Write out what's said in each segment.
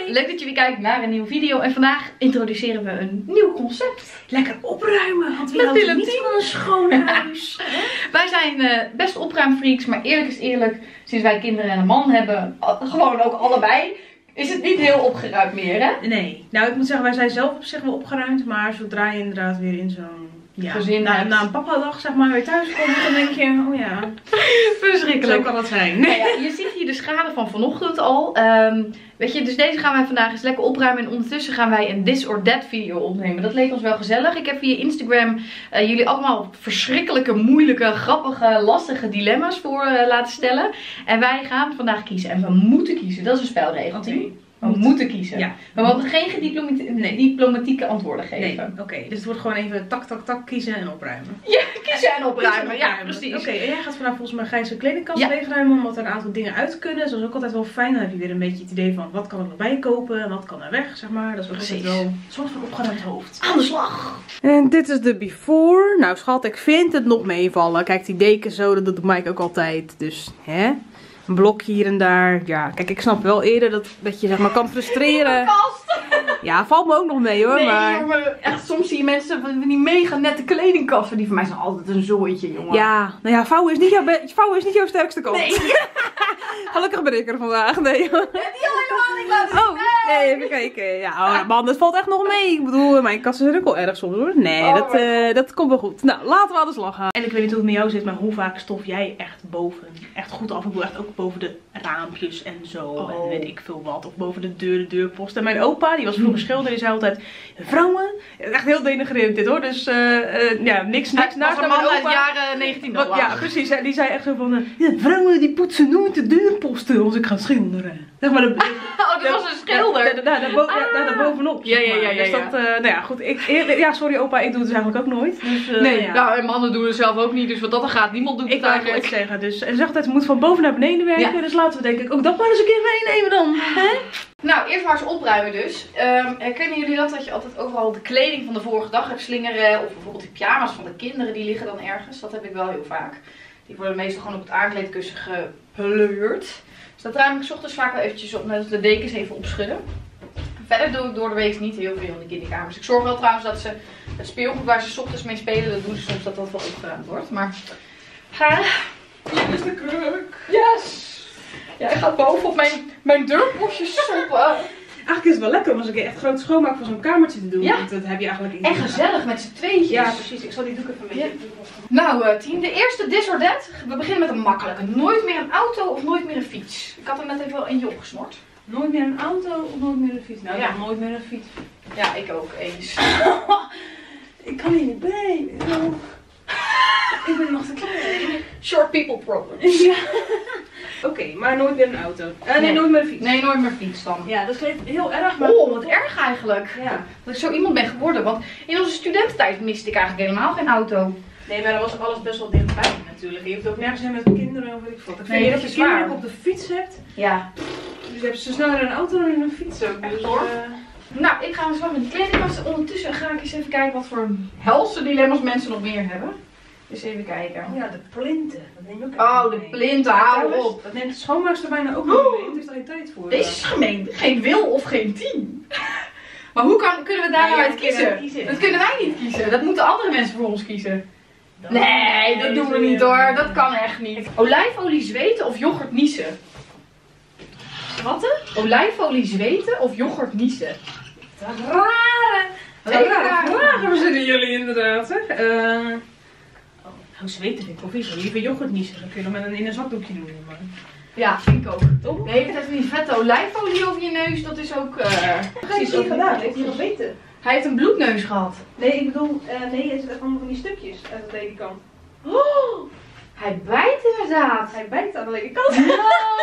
Hoi! Leuk dat je weer kijkt naar een nieuwe video. En vandaag introduceren we een nieuw concept. Lekker opruimen, want we houden niet van een schoon huis. Wij zijn best opruimfreaks, maar eerlijk is eerlijk, sinds wij kinderen en een man hebben, gewoon ook allebei, is het niet heel opgeruimd meer, hè? Nee, nou ik moet zeggen, wij zijn zelf op zich wel opgeruimd, maar zodra je inderdaad weer in zo'n gezin na een papadag zeg maar weer thuis komt, dan denk je, oh ja, verschrikkelijk. Zo kan dat zijn. Nou ja, je ziet hier de schade van vanochtend al. Weet je, dus deze gaan wij vandaag eens lekker opruimen. En ondertussen gaan wij een This or That video opnemen. Dat leek ons wel gezellig. Ik heb via Instagram jullie allemaal verschrikkelijke, moeilijke, grappige, lastige dilemma's voor laten stellen. En wij gaan vandaag kiezen. En we moeten kiezen. Dat is een spelregel. Okay. We moeten kiezen. Ja. We mogen geen diplomatieke antwoorden geven. Nee, oké. Dus het wordt gewoon even tak, tak, tak kiezen en opruimen. Ja, kiezen en opruimen. Ja, precies. Oké, en jij gaat vandaag volgens mij Gijs' kledingkast leegruimen, omdat er een aantal dingen uit kunnen. Dus dat is ook altijd wel fijn. Dan heb je weer een beetje het idee van wat kan er nog bij kopen en wat kan er weg, zeg maar. Dat is ook altijd wel een soort van opgeruimd hoofd. Aan de slag! En dit is de before. Nou schat, ik vind het nog meevallen. Kijk, die deken zo, dat doet Mike ook altijd. Dus, hè? Een blokje hier en daar. Ja, kijk, ik snap wel eerder dat je zeg maar kan frustreren. Ja, valt me ook nog mee hoor. Nee, maar... jongen, echt, soms zie je mensen van die mega nette kledingkasten. Die voor mij zijn altijd een zooitje, jongen. Ja, nou ja, vouwen is niet jouw sterkste kant. Nee. Gelukkig ben ik er vandaag. Nee. Die al helemaal niet laten zien. Oh, nee, even kijken. Ja, man, dat valt echt nog mee. Ik bedoel, mijn kasten zijn ook wel erg soms hoor. Nee, dat komt wel goed. Nou, laten we aan de slag gaan. En ik weet niet hoe het met jou zit, maar hoe vaak stof jij echt boven? Echt goed af. Ik bedoel echt ook boven de raampjes en zo. Oh. En weet ik veel wat. Of boven de deurpost. En mijn opa, die was vroeger schilder, die zei altijd, vrouwen, echt heel denigrerend dit hoor. Dus ja, niks naast mijn mijn man opa. uit de jaren 1900. Ja, precies. Die zei echt zo van, vrouwen die poetsen nooit de deurposten als ik ga schilderen. Zeg maar, oh, dat was een schilder. Daarbovenop. Ja. Dus dat, nou ja, goed. Sorry opa, ik doe het dus eigenlijk ook nooit. Dus, nee, nou, en mannen doen het zelf ook niet, dus wat dat er gaat, niemand doet het eigenlijk. Ik zeggen. Dus, en ze zegt altijd, het moet van boven naar beneden werken. Ja. Dus laten we denk ik ook dat maar eens een keer meenemen dan. Hè? Nou, eerst maar eens opruimen dus. Herkennen jullie dat je altijd overal de kleding van de vorige dag hebt slingeren? Of bijvoorbeeld die pyjama's van de kinderen, die liggen dan ergens. Dat heb ik wel heel vaak. Die worden meestal gewoon op het aankleedkussen gepleurd. Dus dat ruim ik 's ochtends vaak wel eventjes op, net als de dekens even opschudden. Verder doe ik door de week niet heel veel in de kinderkamers. Ik zorg wel trouwens dat ze het speelgoed waar ze 's ochtends mee spelen, dat doen ze soms dat wel opgeruimd wordt. Maar hier is de kruk. Yes! Ja, hij gaat boven op mijn deurpostjes soppen. Eigenlijk is het wel lekker om eens een keer echt groot schoonmaak van zo'n kamertje te doen. Ja. Want dat heb je eigenlijk in. En gezellig met z'n tweetjes. Ja, precies. Ik zal die doek even een beetje. Nou, team, de eerste This or That. We beginnen met een makkelijke. Nooit meer een auto of nooit meer een fiets. Ik had er net even wel eentje opgesnort. Nooit meer een auto of nooit meer een fiets? Nou ja, nooit meer een fiets. Ja, ik ook eens. Ik kan hier niet bij. Ik ben nog te klein. Short people problems. Ja. Oké, maar nooit meer een auto. Nee, nooit meer een fiets. Nee, nooit meer een fiets dan. Ja, dat klinkt heel erg. Maar... Oh, wat erg eigenlijk. Ja. Dat ik zo iemand ben geworden. Want in onze studententijd miste ik eigenlijk helemaal geen auto. Nee, maar dan was alles best wel dichtbij natuurlijk. Je hoeft ook nergens heen met kinderen of weet ik wat. Ik vind dat je is kinderen waar. op de fiets hebt. Ja. Dus hebben ze sneller een auto dan een fiets ook. Echt hoor. Nou, ik ga eens wat met die kledingkasten. Ondertussen ga ik eens even kijken wat voor helse dilemma's mensen nog meer hebben. Dus even kijken. Ja, de plinten. Dat neem je ook Oh, de plinten, hou op. Dat neemt de schoonmaakster bijna ook niet mee. Het is daar geen tijd voor. Deze is gemeen. Geen wil of geen team. Maar hoe kunnen we daar nou uit kiezen? Dat kunnen wij niet kiezen. Dat moeten andere mensen voor ons kiezen. Nee, dat doen we niet hoor. Dat kan echt niet. Olijfolie zweten of yoghurt niezen? Wat? Olijfolie zweten of yoghurt niezen? Rare vragen verzinnen jullie inderdaad. Hè? Nou, zweten vind ik wel vies. Liever yoghurt niezen. Dan kun je nog in een zakdoekje doen. Maar... Ja, vind ik ook. Toch? Nee, het heeft die vette olijfolie over je neus. Dat is ook... precies wat gedaan. Heeft hij geweten? Hij heeft een bloedneus gehad. Nee, ik bedoel... nee, het is allemaal van die stukjes uit de ledikant. Oh, hij bijt inderdaad. Hij bijt aan de ledikant. No!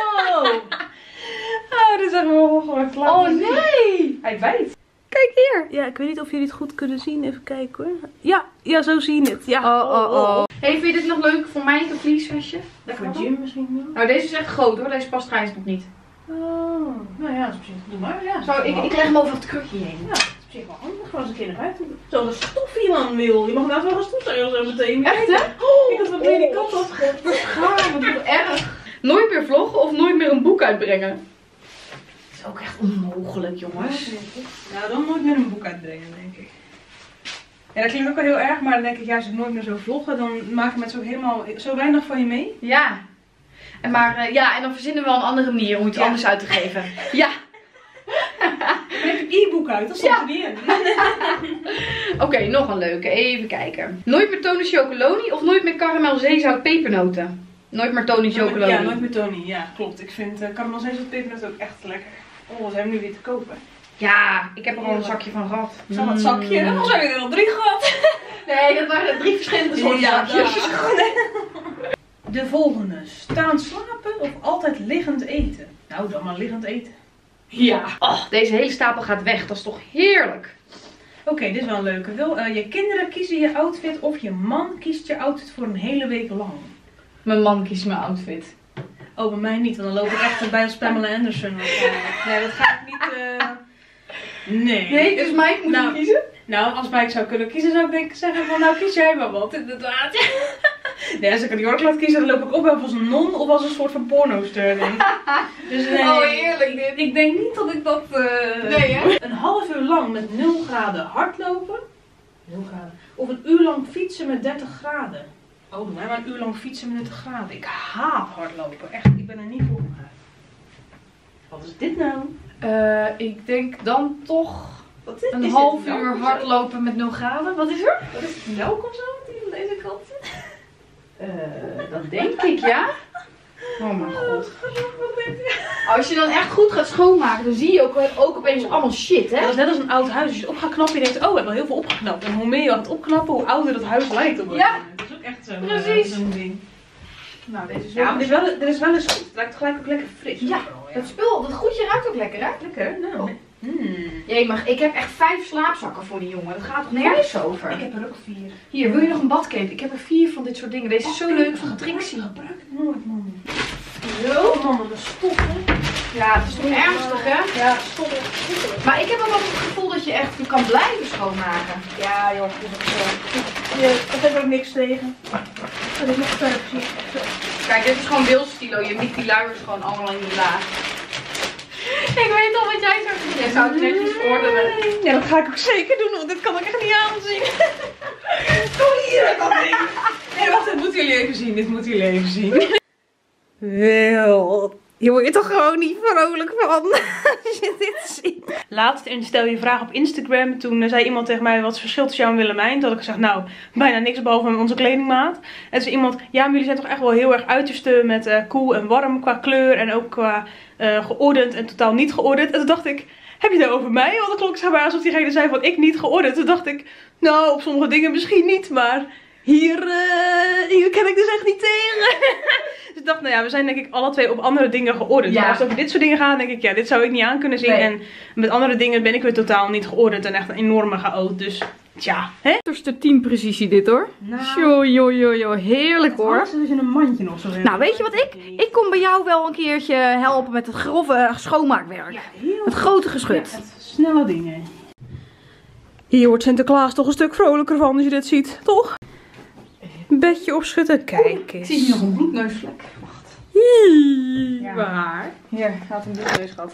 Oh, dit is echt wel gewoon klaar. Oh nee! Hij bijt. Kijk hier. Ja, ik weet niet of jullie het goed kunnen zien. Even kijken hoor. Ja, zo zie je het. Ja. Oh. Hey, vind je dit nog leuk voor mij, een vliesvestje? Voor Jim misschien wel. Nou, deze is echt groot hoor. Deze past Gijs nog niet. Oh, nou ja, dat is op zich. Doe maar. Ja, zo, ik leg hem over het krukje heen. Ja, dat is op zich wel handig. Gewoon eens een keer naar buiten. Zo, dat stof iemand wil. Je mag nou wel gaan stofzuigen zo meteen. Echt hè? Ik had van de kant afgegaan. Wat erg. Nooit meer vloggen of nooit meer een boek uitbrengen? is ook echt onmogelijk, jongens. Nou, dan moet ik weer een boek uitbrengen, denk ik. Ja, dat klinkt ook wel heel erg, maar dan denk ik, ja, als ik nooit meer zo vloggen, dan maken mensen ook helemaal zo weinig van je mee. Ja. En en dan verzinnen we wel een andere manier om iets anders uit te geven. Ja. Breng een e-book uit, dat stond er niet in. Oké, nog een leuke. Even kijken. Nooit meer Tony Chocoloni of nooit meer karamel zeezout pepernoten? Nooit meer Tony Chocoloni. Ja, nooit meer Tony. Ja, klopt. Ik vind karamel zeezout pepernoten ook echt lekker. Oh, ze hebben nu weer te kopen. Ja, ik heb er al een zakje van gehad. Zo wat zakje. Dan zijn we er al 3 gehad. Nee, dat waren 3 verschillende soorten zakjes. De volgende. Staan slapen of altijd liggend eten? Nou, dan maar liggend eten. Ja. Oh, deze hele stapel gaat weg. Dat is toch heerlijk. Oké, dit is wel een leuke. Wil je kinderen kiezen je outfit of je man kiest je outfit voor een hele week lang? Mijn man kiest mijn outfit. Oh, bij mij niet, want dan loop ik echt bij als Pamela Anderson. Nee, dat ga ik niet... Nee. Nee, dus Mike moet je kiezen? Nou, als Mike zou kunnen kiezen, zou ik zeggen van, nou kies jij maar wat, inderdaad. Nee, als ik een jurk laat kiezen, dan loop ik op als een non of als een soort van pornoster, denk ik. Dus nee, oh, heerlijk dit. Ik denk niet dat ik dat... Nee, hè? Een half uur lang met 0 graden hardlopen. 0 graden. Of een uur lang fietsen met 30 graden. Oh, doe mij maar een uur lang fietsen met 30 graden. Ik haat hardlopen. Echt, ik ben er niet voor gemaakt. Wat is dit nou? Ik denk dan toch Wat is, een is half dit uur hardlopen met 0 graden. Wat is er? Wat is het, melk of zo? Die van deze kant zit? Dat denk ik, ja. Oh mijn god. Wat denk je? Als je dan echt goed gaat schoonmaken, dan zie je ook opeens allemaal shit, hè? Dat is net als een oud huis. Als je het op gaat knappen, je denkt, oh, we hebben al heel veel opgeknapt. En hoe meer je gaat opknappen, hoe ouder dat huis lijkt op. Ja. Dat is ook echt zo. Precies. Zo'n ding. Nou, deze is Ja, wel... maar dit is wel eens goed. Het lijkt gelijk ook lekker fris. Ja, dat spul, dat goedje ruikt ook lekker, hè? Lekker, nou. Jee, maar ik heb echt 5 slaapzakken voor die jongen. Dat gaat toch nergens over? Ik heb er ook 4. Hier, wil je nog een badcape? Ik heb er 4 van dit soort dingen. Deze is zo leuk van Trixie. Gebruik het nooit, man. Zo. Oh, man, de stoffen. Ja, het is toch ernstig, hè? Ja, stoffen. Maar ik heb wel het gevoel dat je echt kan blijven schoonmaken. Ja, joh. Dat heb ik ook niks tegen. Dat is nog verder precies. Kijk, dit is gewoon beeldstilo. Je mikt die luiers gewoon allemaal in die laag. Ik weet al wat jij zou doen. Jij zou het netjes ordenen. Ja, dat ga ik ook zeker doen, want dit kan ik echt niet aanzien. Kom hier, dat ding. Nee, wacht, dit moeten jullie even zien. Dit moeten jullie even zien. Wel, hier word je toch gewoon niet vrolijk van als je dit ziet. Laatst in Stel je vraag op Instagram, toen zei iemand tegen mij, wat is het verschil tussen jou en Willemijn? Toen had ik gezegd, nou, bijna niks behalve onze kledingmaat. En toen zei iemand, ja, maar jullie zijn toch echt wel heel erg uiterste met koel en warm qua kleur en ook qua geordend en totaal niet geordend. En toen dacht ik, heb je het over mij? Want het klonk zeg maar alsof diegene zei van ik niet geordend. Toen dacht ik, nou, op sommige dingen misschien niet, maar hier ken ik dus echt niet tegen. Dus ik dacht, nou ja, we zijn denk ik alle twee op andere dingen geordend. Ja. Maar als het over dit soort dingen gaat, denk ik, ja, dit zou ik niet aan kunnen zien. Nee. En met andere dingen ben ik weer totaal niet geordend en echt een enorme chaot. Dus, tja, hè? Uiterste 10 precisie dit hoor. Nou, Jo, heerlijk hoor. alles is in een mandje nog zo. Nou, weet je wat ik kom bij jou wel een keertje helpen met het grove schoonmaakwerk. Ja, heel Het grote geschut. Ja, het snelle dingen. Hier wordt Sinterklaas toch een stuk vrolijker van als je dit ziet, toch? Bedje opschudden, kijk eens. Ik zie hier nog een bloedneusvlek. Wacht. Ja. Waar? Hier, had een bloedneus gehad.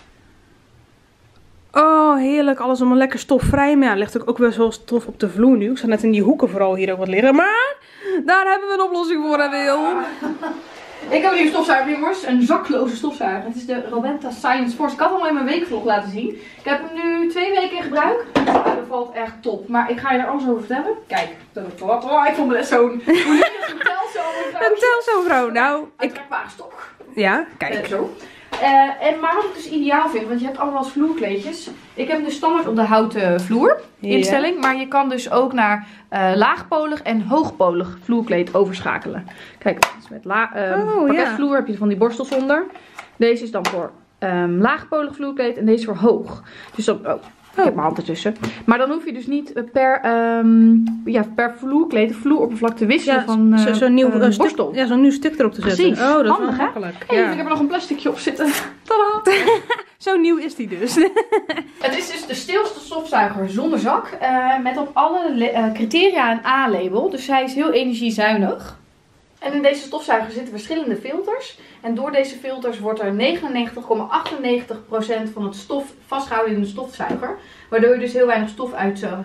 Oh, heerlijk. Alles allemaal lekker stofvrij. Maar ja, ligt ook wel zo stof op de vloer nu. Ik zag net in die hoeken vooral hier ook wat liggen. Maar daar hebben we een oplossing voor, hè, Wil. Ik heb hier een stofzuiger, jongens. Een zakloze stofzuiger. Het is de Robenta Silence Force. Ik had hem al in mijn weekvlog laten zien. Ik heb hem nu 2 weken in gebruik. Dat valt echt top. Maar ik ga je er alles over vertellen. Kijk, ik vond me net zo'n... Hoe noem je dat? Een telzo-vrouw? Een telzo-vrouw. Nou, Een trekbare stok. Ja, kijk. Zo. Maar wat ik dus ideaal vind, want je hebt allemaal vloerkleedjes. Ik heb hem dus standaard op de houten vloer instelling. Maar je kan dus ook naar laagpolig en hoogpolig vloerkleed overschakelen. Kijk, dus met pakketvloer heb je van die borstels onder. Deze is dan voor laagpolig vloerkleed en deze is voor hoog. Dus dan, ik heb mijn hand ertussen. Maar dan hoef je dus niet per vloerkleed de vloeroppervlak te wisselen van zo'n nieuw borstel. Ja, zo'n nieuw stuk erop te zetten. Precies. Oh, dat is Handig, wel hè? makkelijk. Hey, Ja. ik heb er nog een plasticje op zitten. Tadaa! Zo nieuw is die dus. Het is dus de stilste stofzuiger zonder zak. Met op alle criteria een A-label. Dus hij is heel energiezuinig. En in deze stofzuiger zitten verschillende filters. En door deze filters wordt er 99,98% van het stof vastgehouden in de stofzuiger. Waardoor je dus heel weinig stof uitstoot.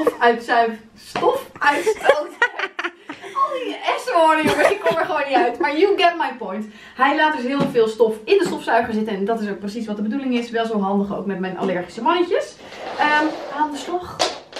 Al die S-woorden, jongens, ik kom er gewoon niet uit. Maar you get my point. Hij laat dus heel veel stof in de stofzuiger zitten. En dat is ook precies wat de bedoeling is. Wel zo handig ook met mijn allergische mannetjes. Aan de slag.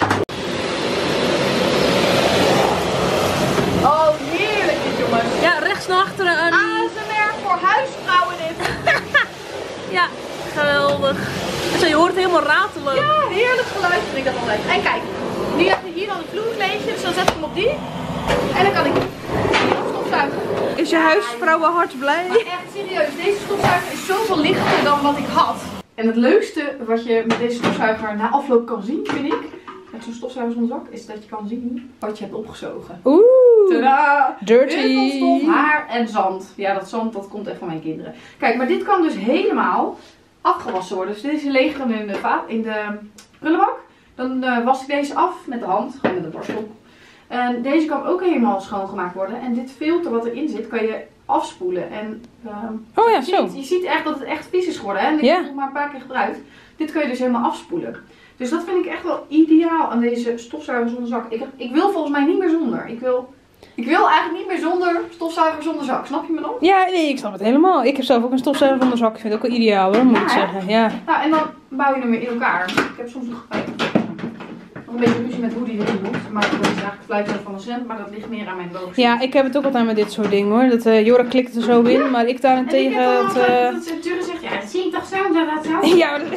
Oh, heerlijk dit, jongens. Ja, rechts naar achteren. ASMR voor huisvrouwen dit. Ja, geweldig. Zo, je hoort het helemaal ratelen. Ja, heerlijk geluid vind ik dat altijd. En kijk, nu heb je hier dan een vloerkleedje, dus dan zet ik hem op die. En dan kan ik stofzuigen. Is je huisvrouwenhart blij? Maar echt serieus, deze stofzuiger is zoveel lichter dan wat ik had. En het leukste wat je met deze stofzuiger na afloop kan zien, vind ik, met zo'n stofzuiger zonder zak, is dat je kan zien wat je hebt opgezogen. Oeh, tadaa! dirty. Heel veel stof, haar en zand. Ja, dat zand dat komt echt van mijn kinderen. Kijk, maar dit kan dus helemaal afgewassen worden. Dus deze leeg dan in de prullenbak. Dan was ik deze af met de hand, gewoon met de borstel. En deze kan ook helemaal schoongemaakt worden. En dit filter wat erin zit, kan je afspoelen. En Oh ja, zo. je ziet echt dat het echt vies is geworden. Hè? En ik heb het maar een paar keer gebruikt. Dit kun je dus helemaal afspoelen. Dus dat vind ik echt wel ideaal aan deze stofzuiger zonder zak. Ik wil volgens mij niet meer zonder. Ik wil eigenlijk niet meer zonder stofzuiger zonder zak. Snap je me dan? Ja, nee, ik snap het helemaal. Ik heb zelf ook een stofzuiger zonder zak. Ik vind het ook wel ideaal hoor, moet ik zeggen. Ja. Nou, en dan bouw je hem weer in elkaar. Ik heb soms nog een beetje ruzie met hoe die erin moet. Maar dat is eigenlijk fluiten van een cent. Maar dat ligt meer aan mijn boog. Ja, ik heb het ook altijd met dit soort dingen hoor. Dat Jora klikt er zo in, maar ik daarentegen... En ik heb dat Jura zegt, ja, dat zie ik toch zo, dat zo. Ja, maar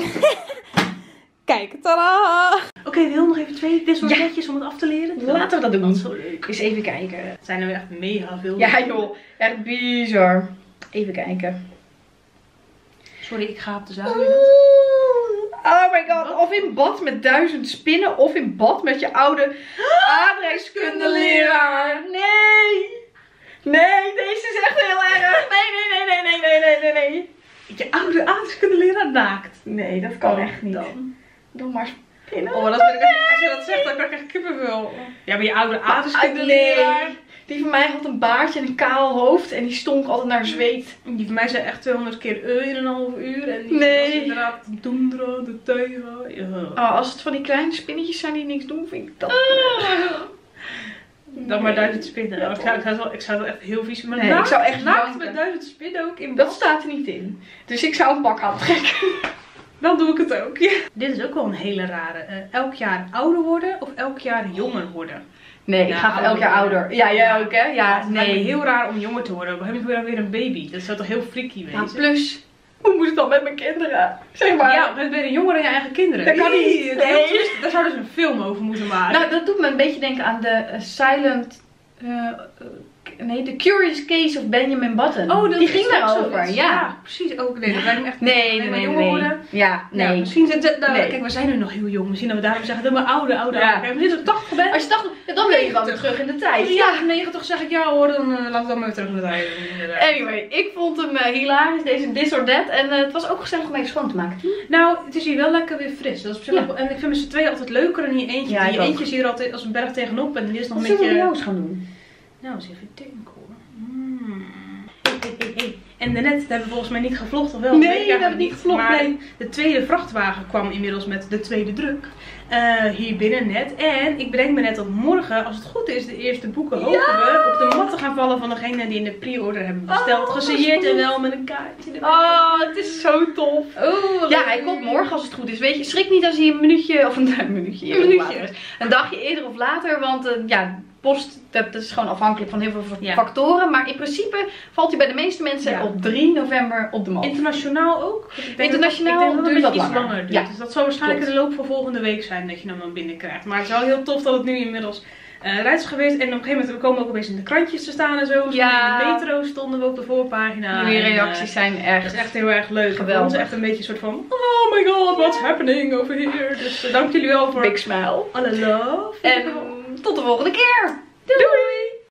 kijk, tada! Oké, wil nog even dit soort netjes om het af te leren? Laten we dat doen. Dat is zo leuk. Eens even kijken. Het zijn er weer echt mega veel. Ja joh, echt bizar. Even kijken. Sorry, ik ga op de zaal. Oh my god, of in bad met 1000 spinnen of in bad met je oude aardrijkskundeleraar. Nee! Nee, deze is echt heel erg. Nee. Je oude aardrijkskundeleraar naakt. Nee, dat kan echt niet. Doe maar spinnen. Oh, dat vind ik echt, als je dat zegt, dan krijg ik echt kippenvel. Ja, maar je oude aardrijkskundeleraar. Nee. Die van mij had een baardje en een kaal hoofd en die stonk altijd naar zweet. Die van mij zei echt 200 keer in een half uur. En die Nee. was inderdaad de toendra, de tega. Ja. Oh, als het van die kleine spinnetjes zijn die niks doen, vind ik dat. Dan maar 1000 spinnen. Ja, ik zou het echt heel vies. Maar Nee, naakt, ik zou echt naakt janken. met 1000 spinnen ook in Dat bad. staat er niet in. Dus ik zou een pak aantrekken. Dan doe ik het ook. Ja. Dit is ook wel een hele rare. Elk jaar ouder worden of elk jaar jonger worden? Nee, ik ga elk jaar ouder. Ja, jij ook hè? Ja, Het lijkt me nee. heel raar om jonger te worden. We hebben weer een baby. Dat zou toch heel freaky wezen? Ja, plus, hoe moet het dan met mijn kinderen? Zeg maar. Ja, dan ben je jonger dan je eigen kinderen. Dat kan niet. Nee. Daar zouden ze een film over moeten maken. Nou, dat doet me een beetje denken aan de The Curious Case of Benjamin Button. Die ging daarover. Ja, precies. Ook nee, dat lijkt me echt Nee. jonger worden. Ja, nee. Ja, misschien zijn het, Nee. kijk, we zijn nu nog heel jong. Misschien dat we daarom zeggen dat we oude. Ja. Kijk, we zitten 80 bent. Als je dacht, ja, dan ben je gewoon weer terug in de tijd. Ja, 90 zeg ik ja hoor, dan laten we dan maar weer terug in de tijd. Anyway, ik vond hem hilarisch, deze This or That. En het was ook gezellig om even schoon te maken. Nou, het is hier wel lekker weer fris. Dat is op zich ook- en ik vind met z'n tweeën altijd leuker dan je eentje. Ja, Die ik ook. eentje is hier altijd als een berg tegenop en die is nog Wat een zullen we beetje... bij jou eens gaan doen? Nou, eens even denken hoor. Hey. En daarnet hebben we volgens mij niet gevlogd, of wel? Nee, Weet ik we hebben eigenlijk niet gevlogd, Maar nee. de tweede vrachtwagen kwam inmiddels met de tweede druk. Hier binnen net. En ik bedenk me net dat morgen, als het goed is, de eerste boeken hopen we op de mat te gaan vallen van degene die in de pre-order hebben besteld. Gesigneerd en wel met een kaartje erbij. Oh, het is zo tof. Oh, Ja, hij komt morgen als het goed is. Weet je, schrik niet als hij een minuutje of een minuutje. Een dagje eerder of later, want ja, post, dat is gewoon afhankelijk van heel veel factoren. Maar in principe valt hij bij de meeste mensen op 3 november op de mat. Internationaal ook? Internationaal dat duurt het dat iets langer. langer duurt. Ja, Dus dat zal waarschijnlijk klopt. in de loop van volgende week zijn dat je hem dan binnenkrijgt. Maar het is wel heel tof dat het nu inmiddels eruit is geweest. En op een gegeven moment komen we ook opeens in de krantjes te staan en zo. Ja. In de metro stonden we op de voorpagina. Die reacties zijn Dat echt. is echt heel erg leuk. Geweldig. Voor ons echt een beetje een soort van, oh my god, what's happening over here. Dus dank jullie wel voor Big smile. alle love. En tot de volgende keer. Doei!